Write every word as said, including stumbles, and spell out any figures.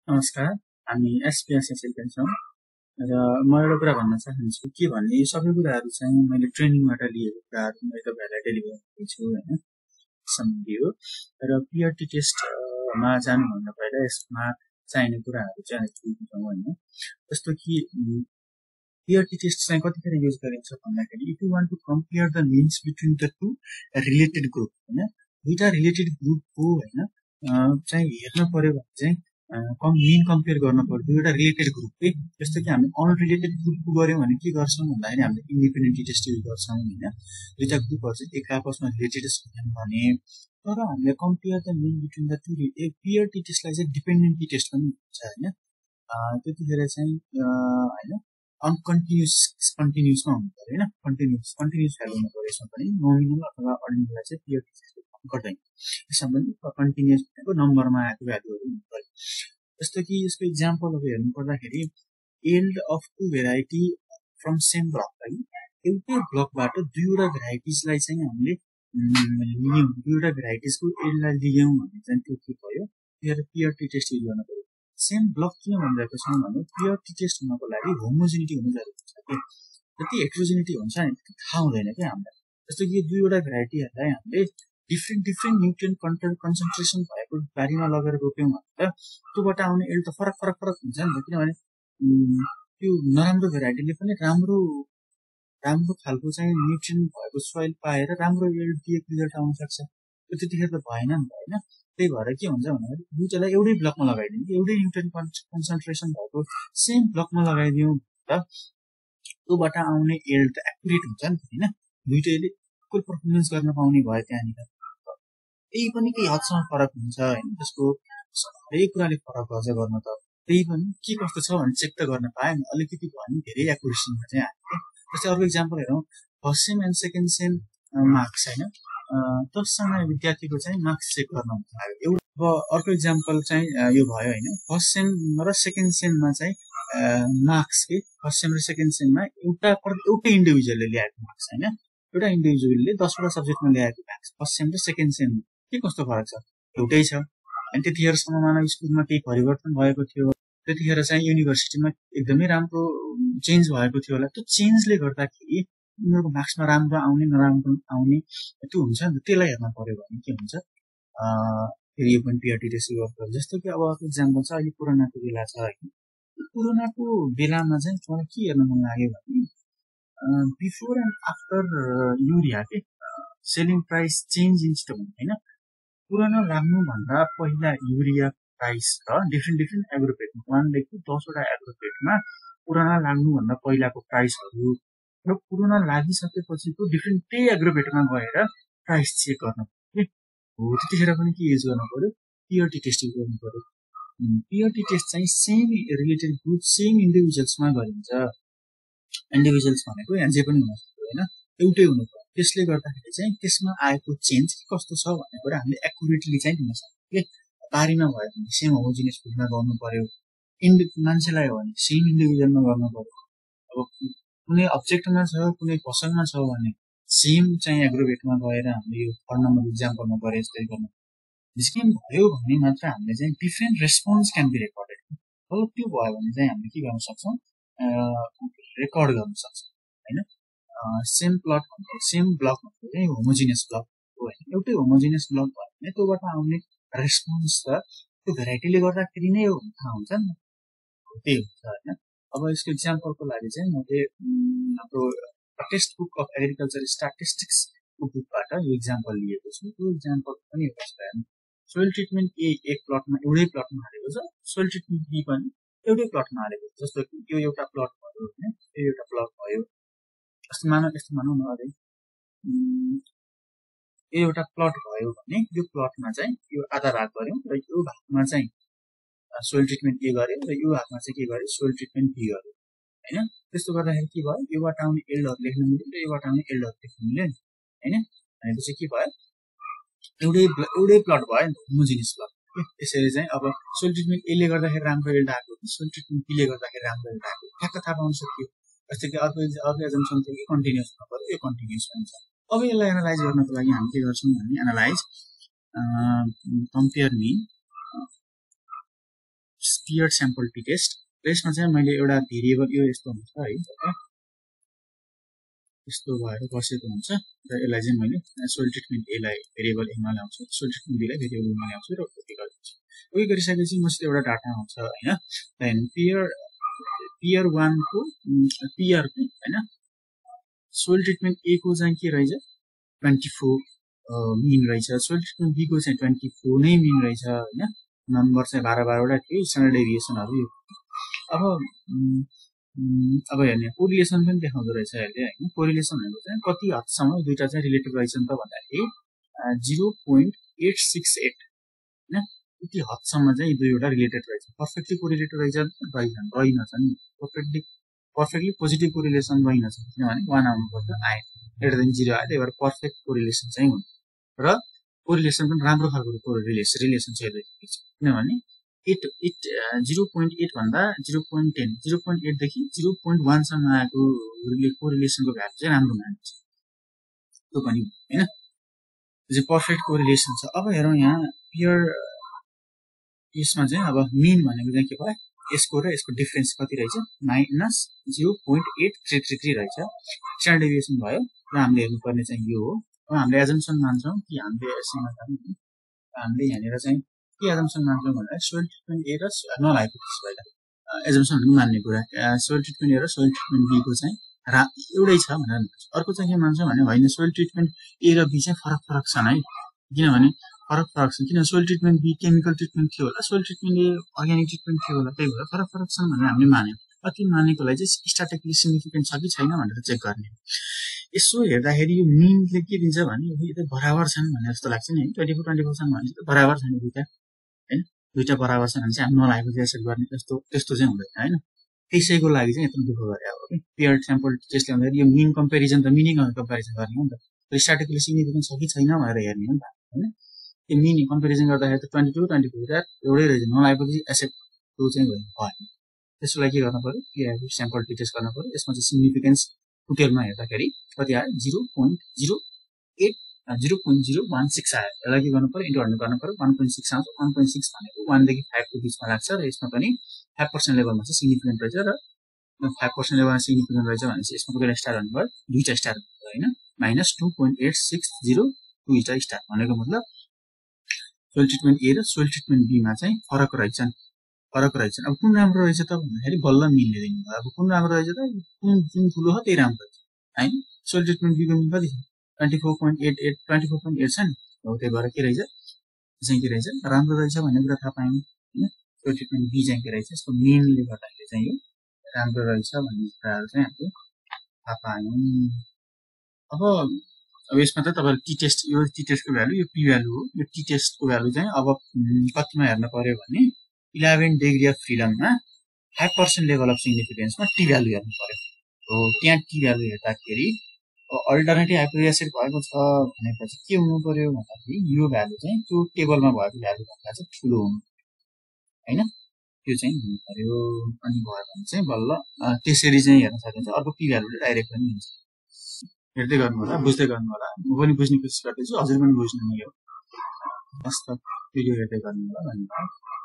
नमस्कार, हामी एसपीएसएसएलका छौँ र म एउटा कुरा भन्न चाहन्छु के भन्ने यो सबै कुराहरू चाहिँ मैले ट्रेनिङबाट लिएको कुराहरू मैले तपाईँहरूलाई डेलिभर गरेको छु होइन सम्बन्धी हो र पिआरटी टेस्टमा जानुभन्दा पहिला यसमा चाहिने कुराहरू चाहिँ अलिकति बुझौँ होइन जस्तो कि पिआरटी टेस्ट चाहिँ कतिखेर युज गरिन्छ भन्दाखेरि if you want to compare the means between the two related group होइन दुईवटा रिलेटेड ग्रुपको होइन चाहिँ हेर्न पर्यो भने चाहिँ कम मिन कम्पेयर गर्न पर्यो दुईवटा रिलेटेड ग्रुपकै जस्तो कि हामी अनरिलेटेड ग्रुपको गऱ्यौँ भने के गर्छौँ भन्दाखेरि हामीले इन्डिपेन्डेन्ट टेस्ट युज गर्छौँ होइन दुईवटा ग्रुपहरू चाहिँ एक आपसमा रिलेटेड छैनन् भने तर हामीले compare the mean between the two paired t टेस्टलाई चाहिँ डिपेन्डेन्टी टेस्ट पनि हुन्छ होइन त्यतिखेर चाहिँ होइन अनकन्टिन्युस कन्टिन्युसमा हुनु पर्यो होइन कन्टिन्युस कन्टिन्युस भ्यालु हुनु पर्यो यसमा पनि नोमिनल अथवा अर्डिनललाई चाहिँ पिआरटी टेस्टले गर्दैन यसमा पनि कन्टिन्युस भनेको नम्बरमा आएको भ्यालुहरू हुनु पर्यो जस्तो कि यसको इक्जाम्पलहरू हेर्नु पर्दाखेरि yield of two variety from same block है एउटै ब्लकबाट दुईवटा भेराइटिजलाई चाहिँ हामीले लियौँ दुईवटा भेराइटिजको एल्डलाई लियौँ भने चाहिँ त्यो के भयो त्यो पिआरटी टेस्ट युज गर्नु पर्यो सेम ब्लक किन भनिरहेको छौँ भने पिआरटी टेस्ट हुनको लागि होमोजिनिटी हुनु जरुरी छ कि जति हेट्रोजिनिटी हुन्छ नि त्यति थाहा हुँदैन क्या हामीलाई जस्तो कि दुईवटा भेराइटीहरूलाई हामीले different different nutrient content concentration भएको बारीमा लगेर रोप्यौँ भने त त्योबाट आउने एल्ड त फरक फरक फरक हुन्छ नि त किनभने त्यो नराम्रो भेराइटीले पनि राम्रो राम्रो खालको चाहिँ न्युट्रिएन्ट भएको सोइल पाएर राम्रो एल्ड दिएको रिजल्ट आउन सक्छ त्यो त्यतिखेर त भएन नि त होइन त्यही भएर के हुन्छ भन्दाखेरि दुईवटालाई एउटै ब्लकमा लगाइदिउँ कि एउटै न्युट्रिएन्ट कन्सन्ट्रेसन भएको सेम ब्लकमा लगाइदिउँ त त्योबाट आउने एल्ड त एक्युरेट हुन्छ नि त होइन दुइटैले इक्वल पर्फर्मेन्स गर्न पाउने भयो त्यहाँनिर त्यही पनि केही हदसम्म फरक हुन्छ होइन त्यसको हरेक कुराले फरक गर्छ गर्न त त्यही पनि के कस्तो छ भने चेक त गर्न पाएँ नि अलिकति भयो भने धेरै एक्युरेसीमा चाहिँ आयो जस्तै अर्को इक्जाम्पल हेरौँ first sem and second sem marks होइन दसजना विद्यार्थीको चाहिँ मार्क्स चेक गर्न हुन्छ एउटा अब अर्को इक्जाम्पल चाहिँ यो भयो होइन फर्स्ट सेम र सेकेन्ड सेममा चाहिँ मार्क्स के फर्स्ट सेम र सेकेन्ड सेममा एउटा एउटै इन्डिभिजुअलले ल्याएको मार्क्स होइन एउटा इन्डिभिजुअलले दसवटा सब्जेक्टमा ल्याएको मार्क्स फर्स्ट सेम र सेकेन्ड सेम के कस्तो फरक छ एउटै छ अनि त्यतिखेरसम्म मानव स्कुलमा केही परिवर्तन भएको थियो त्यतिखेर चाहिँ युनिभर्सिटीमा एकदमै राम्रो चेन्ज भएको थियो होला त्यो चेन्जले गर्दाखेरि उनीहरूको मार्क्समा राम्रो आउने नराम्रो आउने त्यो हुन्छ नि त्यसलाई हेर्न पर्यो भने के हुन्छ फेरि यो पनि पिआरटी टेस्ट गर्छ जस्तो कि अब अर्को इक्जाम्पल छ अहिले कोरोनाको बेला छ होइन कोरोनाको बेलामा चाहिँ मलाई के हेर्न मन लाग्यो भने बिफोर एन्ड आफ्टर युरिया के selling price change in stock होइन पुरानो लाग्नुभन्दा पहिला युरिया प्राइस र डिफ्रेन्ट डिफ्रेन्ट एग्रोपेटमा वानदेखि दसवटा एग्रोपेटमा पुरानो लाग्नुभन्दा पहिलाको प्राइसहरू र पुरानो लागिसकेपछिको डिफ्रेन्टै एग्रोपेटमा गएर प्राइस चेक गर्नु पर्यो हो त्यतिखेर पनि के युज गर्नु पर्यो पिआरटी टेस्ट युज गर्नु पर्यो पिआरटी टेस्ट चाहिँ सेम रिलेटेड ग्रुप सेम इन्डिभिजुअल्समा गरिन्छ इन्डिभिजुअल्स भनेको यहाँ जे पनि हुनसक्छ होइन एउटै हुनु पर्यो त्यसले गर्दाखेरि चाहिँ त्यसमा आएको चेन्ज कस्तो छ भन्ने कुरा हामीले एक्युरेटली चाहिँ दिन सक्छौँ के बारीमा भयो भने सेम होमोजिनियस फिल्डमा गर्नु पर्यो इन्डि मान्छेलाई हो भने सेम इन्डिभिजुअलमा गर्नु पर्यो अब कुनै अब्जेक्टमा छ कुनै फसलमा छ भने सेम चाहिँ एग्रोवेटमा गएर हामीले यो फर नम्बर इक्जाम्पलमा गरे जस्तै गर्नु स्किम भयो भने मात्र हामीले चाहिँ different response can be recorded अब त्यो भयो भने चाहिँ हामीले के गर्न सक्छौँ रेकर्ड गर्न सक्छौँ होइन सेम प्लट भनेको सेम ब्लक भनेको चाहिँ होमोजिनियस ब्लक हो होइन एउटै होमोजिनियस ब्लक भयो भने त्योबाट आउने रेस्पोन्स त त्यो भेराइटीले गर्दाखेरि नै हो थाहा हुन्छ नि त्यही हुन्छ होइन अब यसको इक्जाम्पलको लागि चाहिँ मैले हाम्रो टेक्स्ट बुक अफ एग्रिकल्चर स्ट्याटिस्टिक्सको बुकबाट यो इक्जाम्पल लिएको छु त्यो इक्जाम्पल पनि हेर्नु सोइल ट्रिटमेन्ट ए एक प्लटमा एउटै प्लटमा हालेको छ सोइल ट्रिटमेन्ट बी पनि एउटै प्लटमा हालेको छ जस्तो कि यो एउटा प्लट भयो होइन यो एउटा प्लट भयो जस्तो मानौ यस्तो मानौ न अरे यो एउटा प्लट भयो भने यो प्लटमा चाहिँ यो आधा भाग गऱ्यौँ र यो भागमा चाहिँ सोइल ट्रिटमेन्ट ए गर्यो र यो भागमा चाहिँ के गर्यो सोइल ट्रिटमेन्ट बी गर्यो होइन त्यस्तो गर्दाखेरि के भयो योबाट आउने एल्डहरू लेख्न मिल्यो र योबाट आउने एल्डहरू लेख्न मिल्यो नि होइन भनेपछि के भयो एउटै एउटै प्लट भयो नि होमोजिनियस प्लट त्यसरी चाहिँ अब सोइल ट्रिटमेन्ट एले गर्दाखेरि राम्रो एल्ड आएको सोइल ट्रिटमेन्ट बीले गर्दाखेरि राम्रो एल्ड आएको ठ्याक्क थाहा पाउन सक्यो जस्तै कि अर्को अर्को एजम्सन थियो कि कन्टिन्युस हुनु पर्यो यो कन्टिन्युस हुन्छ अब यसलाई एनालाइज गर्नको लागि हामी के गर्छौँ भने analyse compare mean paired sample T test. यसमा चाहिँ मैले एउटा भेरिएबल यो यस्तो हुन्छ है यस्तो भएर बसेको हुन्छ र यसलाई चाहिँ मैले सोइल ट्रिटमेन्ट एलाई भेरिएबल एमा ल्याउँछु, सोइल ट्रिटमेन्ट बीलाई भेरिएबल एमा ल्याउँछु र कपी गर्छु। उयो गरिसकेपछि मसित एउटा डाटा आउँछ हैन। देन पेयर पेयर वन को पेयर को हैन सोइल ट्रिटमेन्ट ए को चाहिँ के रहेछ ट्वेन्टी फोर मिन रहेछ, सोइल ट्रिटमेन्ट बी को चाहिँ ट्वेन्टी फोर नै मिन रहेछ हैन। नम्बर चाहिँ बाह्र बाह्र वटा थियो, स्ट्यान्डर्ड डेभिएसनहरु यो। अब अब हेर्ने कोरिलेसन पनि देखाउँदो रहेछ अहिले हैन। कोरिलेसन भनेको चाहिँ कति हदसम्म दुईटा चाहिँ रिलेटेड रहेछन् त भन्दाखेरि zero point eight six eight हैन। यति हदसम्म चाहिँ दुईवटा रिलेटेड रहेछ। पर्फेक्टली कोरिलेटेड रहेछ रहेन रहेनछ नि। पर्फेक्टली पर्फेक्टली पोजिटिभ कोरिलेसन रहेनछ किनभने one आउनु पर्छ आए ग्रेटर देन zero आए त्यही भएर पर्फेक्ट कोरिलेसन चाहिँ हुन्छ र कोरिलेसन पनि राम्रो खालको कोरिलेसन रिलेसन चाहिँ रहेछ किनभने eight eight zero point eight भन्दा zero point one zero zero point eight देखि zero point one सम्म आएको कोरिलेसनको भ्यालु चाहिँ राम्रो मानिन्छ त्यो पनि हैन। यो पर्फेक्ट कोरिलेसन छ। अब हेरौँ यहाँ पेयर यसमा चाहिँ अब मिन भनेको चाहिँ के भयो यसको र यसको डिफरेन्स कति रहेछ minus zero point eight three three three रहेछ। स्ट्यान्डर्ड डेभिएसन भयो र हामीले हेर्नुपर्ने चाहिँ यो हो। अब हामीले एजम्पसन मान्छौँ कि हामीले यसमा हामीले यहाँनिर चाहिँ के एजम्पसन मान्छौँ भन्दा सोइल ट्रिटमेन्ट ए र नल हाइपोथेसिस भएन एजम्पसन मान्ने कुरा सोइल ट्रिटमेन्ट ए र सोइल ट्रिटमेन्ट बी को चाहिँ रा एउटै छ भनेर अर्को चाहिँ के मान्छौँ भने होइन सोइल ट्रिटमेन्ट ए र बी चाहिँ फरक फरक छन् है किनभने फरक फरक छन् किन soil treatment B chemical treatment थियो होला soil treatment A organic treatment थियो होला त्यही भएर फरक फरक छन् भनेर हामीले मान्यौँ। कति मानेकोलाई चाहिँ स्ट्याटिस्टिकली सिग्निफिकेन्ट छ कि छैन भनेर चेक गर्ने। यसो हेर्दाखेरि यो मिनले के दिन्छ भने यो बराबर छन् भने जस्तो लाग्छ नि ट्वेन्टी फोर ट्वेन्टी फोर छन् भने चाहिँ बराबर छैन दुईटा हैन दुईटा बराबर छन् भने चाहिँ हामी नलागेको चाहिँ गर्ने त्यस्तो त्यस्तो चाहिँ हुँदैन हैन। त्यसैको लागि चाहिँ यत्रो दुःख गरे अब पेयर स्याम्पल टेस्ट ल्याउँदाखेरि यो मिन कम्पेरिजन त मिनिङ कम्पेरिजन गर्ने हो नि त स्ट्याटिस्टिकली सिग्निफिकेन्ट छ कि छैन भनेर हेर्ने हो नि त हैन। त्यो मिन कम्पेरिजन गर्दाखेरि त ट्वेन्टी टू ट्वेन्टी फोर एउटै रहेछ नलागेपछि एक्सेप्ट त्यो चाहिँ भएन। त्यसको लागि के गर्नु पर्यो पेयर स्याम्पल टेस्ट गर्नु पर्यो। यसमा चाहिँ सिग्निफिकेन्स टोटलमा हेर्दाखेरि कति आयो zero point zero eight zero point zero one six आयो। यसलाई के गर्नु पर्यो इन्टु हन्ड्रेड गर्नु पर्यो one point six आउँछ। one point six भनेको one देखि five को बिचमा लाग्छ र यसमा पनि five percent लेभलमा चाहिँ सिग्निफिकेन्ट रहेछ र five percent लेभलमा सिग्निफिकेन्ट रहेछ भनेपछि यसमा कतिवटा स्टार भन्नु पर्यो दुईटा स्टार हैन minus two point eight six zero दुईटा स्टार भनेको मतलब सोइल ट्रिटमेन्ट ए र सोइल ट्रिटमेन्ट बी मा चाहिँ फरक रहेछन् फरक रहेछन्। अब कुन राम्रो रहेछ त भन्दाखेरि बल्ल मिलले दिनु भयो। अब कुन राम्रो रहेछ त कुन जुन ठुलो हो त्यही राम्रो रहेछ हैन। सोइल ट्रिटमेन्ट बी को मिन कति छ twenty four point eight eight twenty four point eight छ नि हो त्यही भएर के रहेछ चाहिँ के रहेछ राम्रो रहेछ भन्ने कुरा थाहा पायौँ हैन। सोइल ट्रिटमेन्ट बी चाहिँ के रहेछ यसको मिनले गर्दाखेरि चाहिँ यो राम्रो रहेछ भन्ने कुराहरु चाहिँ हामीले थाहा पायौँ। अब अब यसमा त तपाईहरु टी टेस्ट यो टी टेस्टको भ्यालु यो पी भ्यालु हो। यो टी टेस्टको भ्यालु चाहिँ अब कतिमा हेर्न पर्यो भने eleven डिग्री अफ फ्रिडममा five percent लेभल अफ सिग्निफिकेन्समा टी भ्यालु हेर्नु पर्यो हो। त्यहाँ टी भ्यालु हेर्दाखेरि अल्टरनेटिभ हाइपोथेसिस एसिड भएको छ भनेपछि के हुनु पर्यो भन्दाखेरि यो भ्यालु चाहिँ त्यो टेबलमा भएको भ्यालु भन्दा चाहिँ ठुलो हुनु हैन त्यो चाहिँ हुनु पर्यो। अनि भयो भने चाहिँ बल्ल त्यसरी चाहिँ हेर्न सकिन्छ। अर्को पी भ्यालुले डाइरेक्ट पनि हुन्छ। हेर्दै गर्नु होला बुझ्दै गर्नु होला म पनि बुझ्ने कोसिस गर्दैछु हजुर पनि बुझ्नु नि यो मस्त भिडियो हेर्दै गर्नु होला भन्नु।